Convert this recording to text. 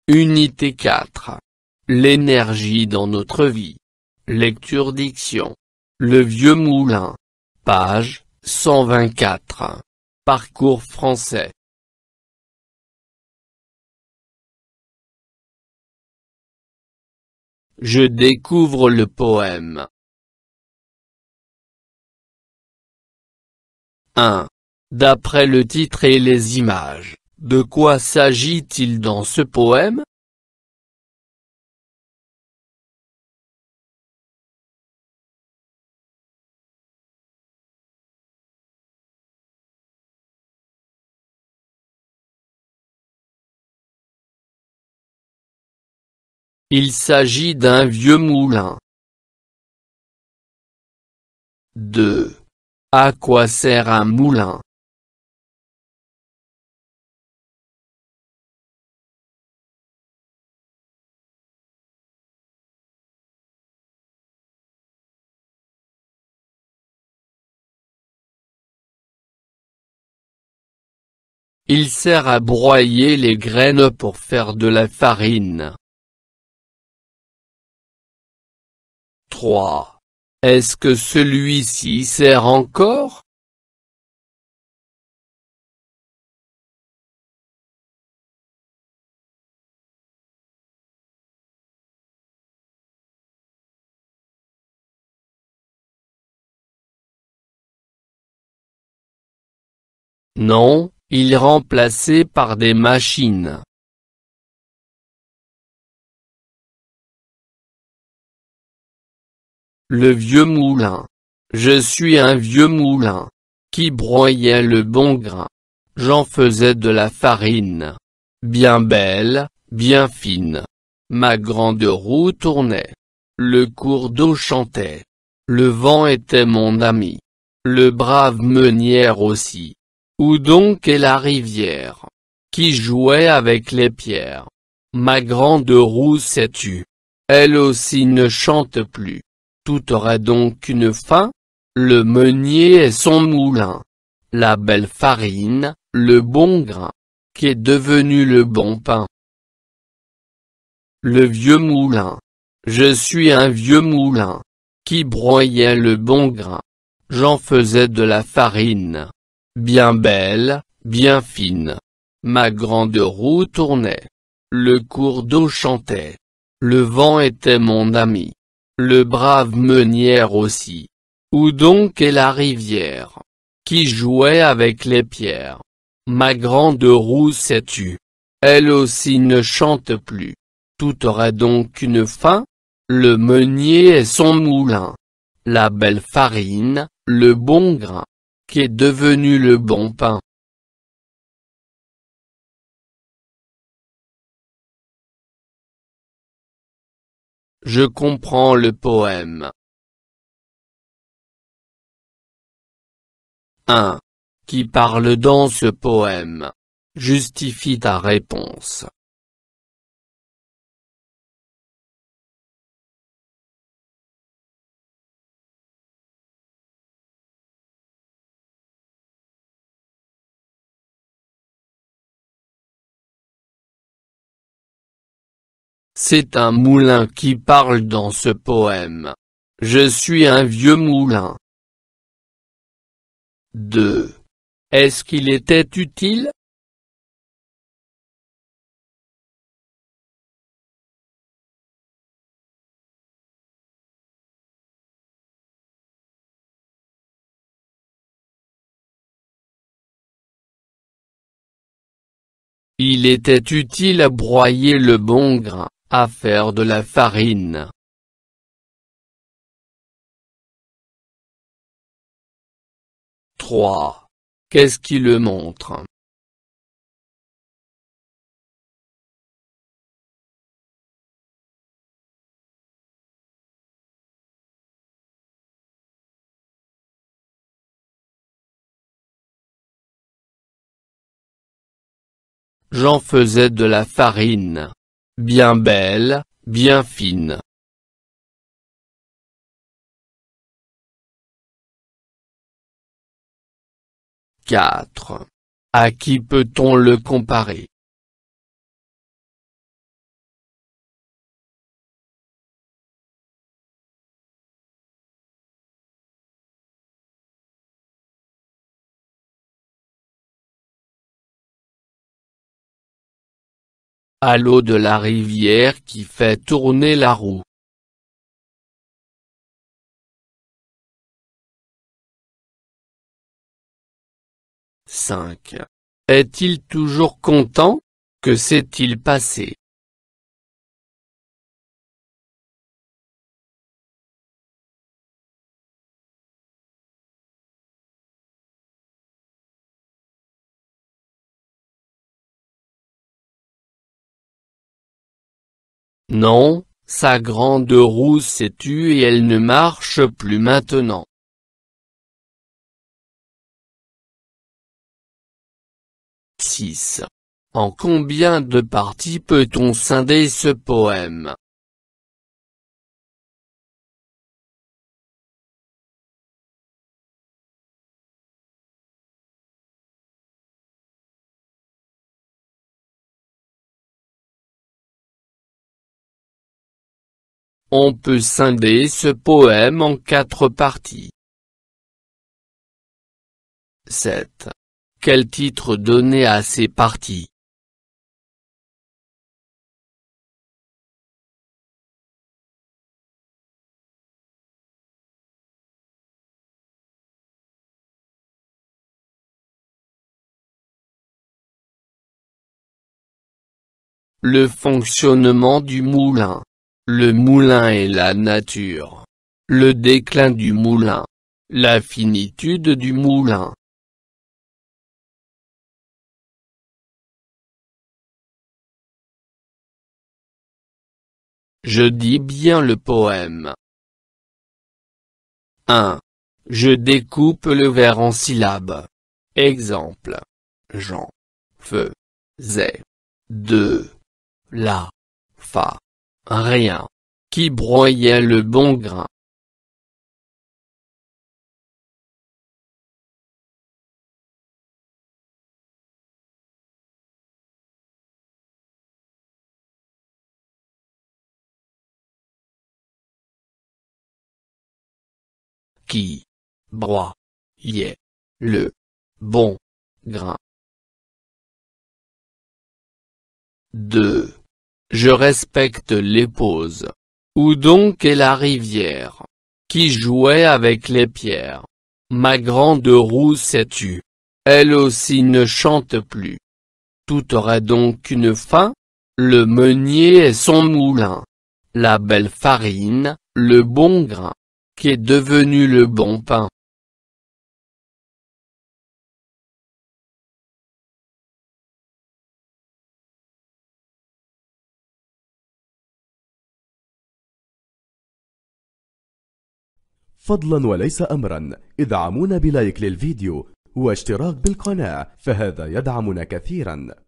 Unité 4. L'énergie dans notre vie. Lecture diction. Le vieux moulin. Page 124. Parcours français. Je découvre le poème. 1. D'après le titre et les images, de quoi s'agit-il dans ce poème? Il s'agit d'un vieux moulin. 2. À quoi sert un moulin? Il sert à broyer les graines pour faire de la farine. 3. Est-ce que celui-ci sert encore? Non, il est remplacé par des machines. Le vieux moulin. Je suis un vieux moulin, qui broyait le bon grain. J'en faisais de la farine, bien belle, bien fine. Ma grande roue tournait. Le cours d'eau chantait. Le vent était mon ami. Le brave meunière aussi. Où donc est la rivière, qui jouait avec les pierres? Ma grande roue s'est tue. Elle aussi ne chante plus. Tout aura donc une fin? Le meunier et son moulin. La belle farine, le bon grain, qui est devenu le bon pain. Le vieux moulin. Je suis un vieux moulin, qui broyait le bon grain. J'en faisais de la farine, bien belle, bien fine. Ma grande roue tournait. Le cours d'eau chantait. Le vent était mon ami. Le brave meunière aussi. Où donc est la rivière, qui jouait avec les pierres? Ma grande roue s'est tue. Elle aussi ne chante plus. Tout aura donc une fin? Le meunier et son moulin. La belle farine, le bon grain, qui est devenu le bon pain. Je comprends le poème. 1. Qui parle dans ce poème? Justifie ta réponse. C'est un moulin qui parle dans ce poème. Je suis un vieux moulin. 2. Est-ce qu'il était utile? Il était utile à broyer le bon grain, à faire de la farine. 3. Qu'est-ce qui le montre? J'en faisais de la farine, bien belle, bien fine. 4. À qui peut-on le comparer? à l'eau de la rivière qui fait tourner la roue. 5. Est-il toujours content? Que s'est-il passé? Non, sa grande roue s'est tue et elle ne marche plus maintenant. 6. En combien de parties peut-on scinder ce poème? On peut scinder ce poème en 4 parties. 7. Quel titre donner à ces parties? Le fonctionnement du moulin. Le moulin et la nature. Le déclin du moulin. La finitude du moulin. Je dis bien le poème. 1. Je découpe le vers en syllabes. Exemple. Jean. Faisait. 2. La. Fa. Rien. Qui broyait le bon grain. Qui broyait le bon grain. 2. Je respecte les pauses. Où donc est la rivière? Qui jouait avec les pierres? Ma grande roue s'est tue. Elle aussi ne chante plus. Tout aurait donc une fin? Le meunier et son moulin. La belle farine, le bon grain. Qu'est devenu le bon pain? فضلا وليس أمرا ادعمونا بلايك للفيديو واشتراك بالقناة، فهذا يدعمنا كثيرا.